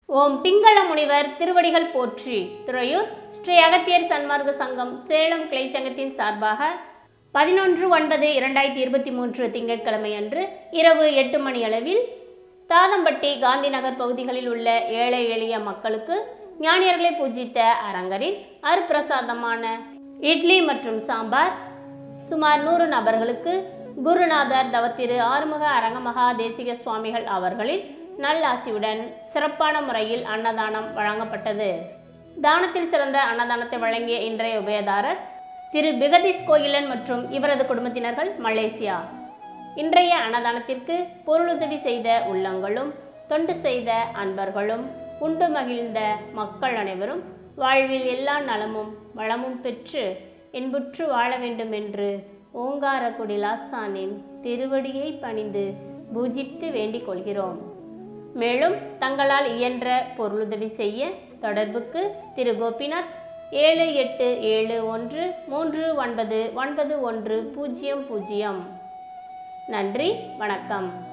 ஓம் பிங்கள முனிவர் திருவடிகள் போற்றி. துறையூர் ஸ்ரீ அகத்தியர் சன்மார்க்க சங்கம் சேலம் கிளை சங்கத்தின் சார்பாக 11/9/2023 திங்கட்கிழமை அன்று இரவு 8 மணி அளவில் தாதம்பட்டி காந்தி நகர் பகுதிகளில் உள்ள ஏழை எளிய மக்களுக்கு ஞானியர்களை பூஜித்த அரங்கரின் அருப்பிரசாதமான இட்லி மற்றும் சாம்பார் சுமார் 100 நபர்களுக்கு குருநாதர் தவத்திரு ஆறுமுக அரங்க மகா தேசிக சுவாமிகள் அவர்களின் நல்லாசியுடன் சிறப்பான முறையில் அன்னதானம் வழங்கப்பட்டது. தானத்தில் சிறந்த அன்னதானத்தை வழங்கிய இன்றைய உபயதாரர் திரு பிகதீஷ் கோயிலன் மற்றும் இவரது குடும்பத்தினர்கள் மலேசியா. இன்றைய அன்னதானத்திற்கு பொருளுதவி செய்த உள்ளங்களும் தொண்டு செய்த அன்பர்களும் உண்டு மகிழ்ந்த மக்கள் அனைவரும் வாழ்வில் எல்லா நலமும் வளமும் பெற்று இன்புற்று வாழ வேண்டும் என்று ஓங்கார குடிலாசானின் திருவடியை பணிந்து பூஜித்து வேண்டிக் கொள்கிறோம். மேலும் தங்களால் இயன்ற பொருளுதவி செய்ய தொடர்புக்கு திரு கோபிநாத் 7871399100. நன்றி, வணக்கம்.